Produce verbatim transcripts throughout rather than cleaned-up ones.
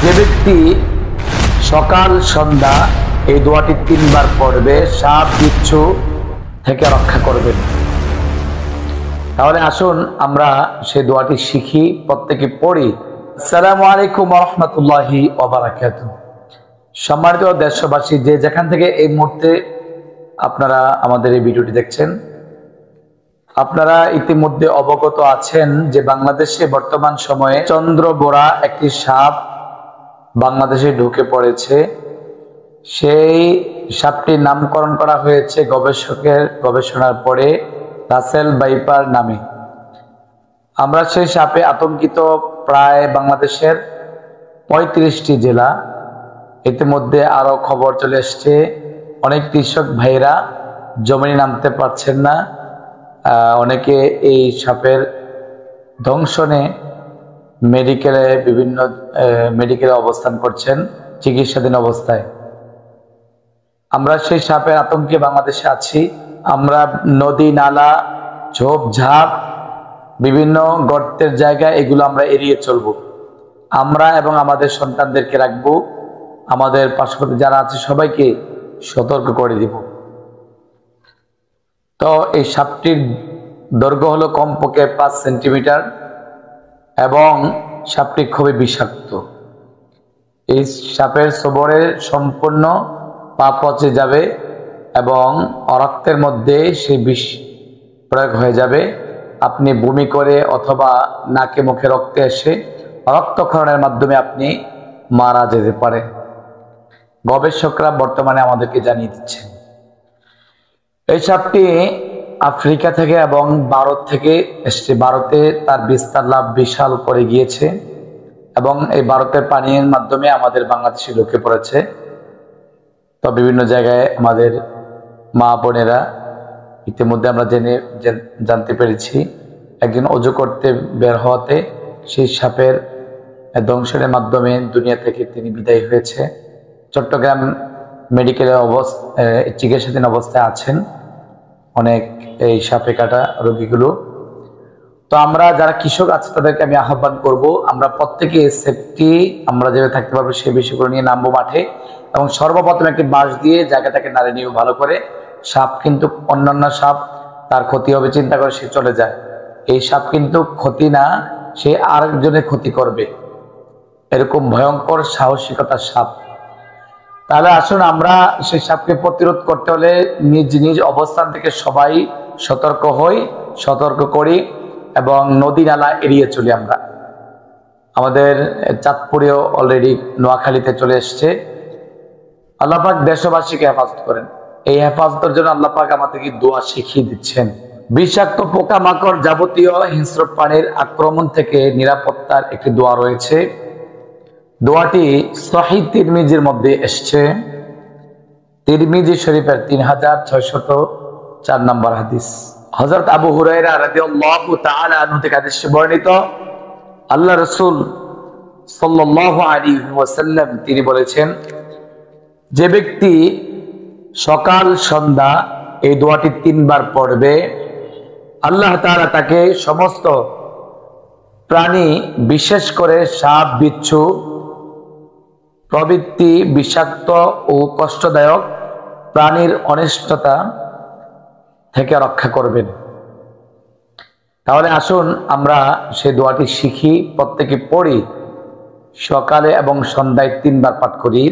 যে ব্যক্তি সকাল সন্ধ্যা এই দোয়াটি তিনবার পড়বে সাপ বিচ্ছু থেকে রক্ষা করবেন। তাহলে আসুন আমরা সেই দোয়াটি শিখি, প্রত্যেকে পড়ি। আসসালামু আলাইকুম ওয়া রাহমাতুল্লাহি ওয়া বারাকাতুহু। সম্মানিত দেশবাসী, যে যেখান থেকে এই মুহূর্তে আপনারা আমাদের এই ভিডিওটি দেখছেন, আপনারা ইতিমধ্যে অবগত আছেন যে বাংলাদেশে বর্তমান সময়ে চন্দ্রবোরা একটি সাপ বাংলাদেশে ঢুকে পড়েছে। সেই সাপটির নামকরণ করা হয়েছে গবেষকের গবেষণার পরে রাসেল ভাইপার নামে। আমরা সেই সাপে আতঙ্কিত প্রায় বাংলাদেশের পঁয়ত্রিশটি জেলা। ইতিমধ্যে আরো খবর চলে এসছে, অনেক কৃষক ভাইরা জমিনে নামতে পারছেন না। অনেকে এই সাপের দংশনে মেডিকেলে বিভিন্ন মেডিকেলে অবস্থান করছেন চিকিৎসাধীন অবস্থায়। আমরা সেই সাপের আতঙ্কে বাংলাদেশে আছি। আমরা নদী নালা ঝোপঝাপ বিভিন্ন গর্তের জায়গা এগুলো আমরা এড়িয়ে চলব। আমরা এবং আমাদের সন্তানদেরকে রাখবো, আমাদের পার্শ্ববর্তী যারা আছে সবাইকে সতর্ক করে দিব। তো এই সাপটির দৈর্ঘ্য হলো কমপক্ষে পাঁচ সেন্টিমিটার এবং সাপটি খুবই বিষাক্ত। এই সাপের ছোবরে সম্পূর্ণ পা পচে যাবে এবং রক্তের মধ্যে সেই বিষ প্রয়োগ হয়ে যাবে। আপনি বমি করে অথবা নাকে মুখে রক্তে এসে রক্তক্ষরণের মাধ্যমে আপনি মারা যেতে পারেন। গবেষকরা বর্তমানে আমাদেরকে জানিয়ে দিচ্ছেন এই সাপটি আফ্রিকা থেকে এবং ভারত থেকে এসছে। ভারতে তার বিস্তার লাভ বিশাল করে গিয়েছে এবং এই ভারতের পানির মাধ্যমে আমাদের বাংলাদেশে ঢুকে পড়েছে। তো বিভিন্ন জায়গায় আমাদের মা বোনেরা ইতিমধ্যে আমরা জেনে জানতে পেরেছি, একজন অজু করতে বের হওয়াতে সেই সাপের দংশনের মাধ্যমে দুনিয়া থেকে তিনি বিদায় হয়েছে। চট্টগ্রাম মেডিকেলের অবস্থা চিকিৎসাধীন অবস্থায় আছেন অনেক এই সাপে কাটা রোগীগুলো। তো আমরা যারা কৃষক আছে তাদেরকে আমি আহ্বান করব, আমরা প্রত্যেকে সেফটি আমরা যেভাবে থাকতে পারবো সেই বিষয়গুলো নিয়ে নামবো মাঠে এবং সর্বপ্রথম একটি বাঁশ দিয়ে জায়গাটাকে নাড়ে নিব ভালো করে। সাপ কিন্তু অন্যান্য সাপ তার ক্ষতি হবে চিন্তা করে সে চলে যায়। এই সাপ কিন্তু ক্ষতি না, সে আরেকজনের ক্ষতি করবে, এরকম ভয়ঙ্কর সাহসিকতার সাপ। তাহলে আসুন আমরা সেই সাপকে প্রতিরোধ করতে হলে নিজ নিজ অবস্থান থেকে সবাই সতর্ক হই, সতর্ক করি এবং নদী নালা এড়িয়ে চলি। আমরা আমাদের চাঁদপুরেও অলরেডি নোয়াখালীতে চলে এসছে। আল্লাহ পাক দেশবাসীকে হেফাজত করেন। এই হেফাজতের জন্য আল্লাহ পাক আমাদেরকে দোয়া শিখিয়ে দিচ্ছেন। বিষাক্ত পোকামাকড় যাবতীয় হিংস্র প্রাণীর আক্রমণ থেকে নিরাপত্তার একটি দোয়া রয়েছে। দোয়াটি সহিহ তিরমিজির মধ্যে এসছে, তিরমিজি শরীফের তিন হাজার ছয়শত চার নম্বর হাদিস। হযরত আবু হুরায়রা রাদিয়াল্লাহু তাআলা আনহু থেকে হাদিস বর্ণিত, আল্লাহ রাসূল সাল্লাল্লাহু আলাইহি ওয়াসাল্লাম তিনি বলেছেন, যে ব্যক্তি সকাল সন্ধ্যা এই দোয়াটি তিনবার পড়বে, আল্লাহ তাআলা তাকে সমস্ত প্রাণী বিশেষ করে সাপ বিচ্ছু প্রভৃতি বিষাক্ত ও কষ্টদায়ক প্রাণীর অনিষ্টতা থেকে রক্ষা করবেন। তাহলে আসুন আমরা সেই দোয়াটি শিখি, প্রত্যেকে পড়ি, সকালে এবং সন্ধ্যায় তিনবার পাঠ করি।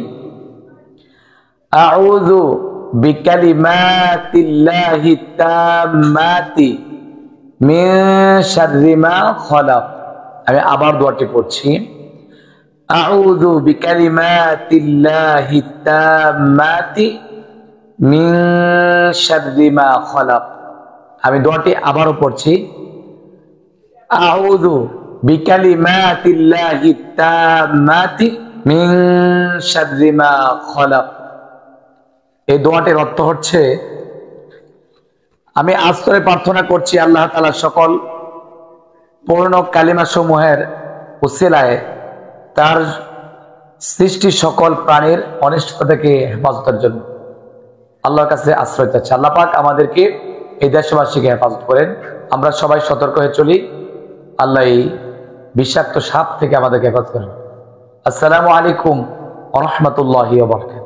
আউযু বিকালিমাতিল্লাহি তাম্মাতি মিন শাররি মা খালাক। আমি আবার দোয়াটি পড়ছি, আউযু বিকালিমাতিল্লাহি তাম্মাতি মিন শাররি মা খালাক। আমি দোয়াটি আবারও পড়ছি, আউযু বিকালিমাতিল্লাহি তাম্মাতি মিন শাররি মা খালাক। এই দোয়াটির অর্থ হচ্ছে, আমি আশ্রয় প্রার্থনা করছি আল্লাহ তাআলা সকল পূর্ণ কালিমা সমূহের উসিলায় তার সৃষ্টি সকল প্রাণীর অনিষ্টতা থেকে হেফাজতের জন্য আল্লাহর কাছে আশ্রয় চাচ্ছি। আল্লাহ পাক আমাদেরকে এই দেশবাসীকে হেফাজত করেন। আমরা সবাই সতর্ক হয়ে চলি। আল্লাহ এই বিষাক্ত সাপ থেকে আমাদেরকে হেফাজত করেন। আসসালামু আলাইকুম ওয়া রাহমাতুল্লাহি ওয়া বারাকাতুহু।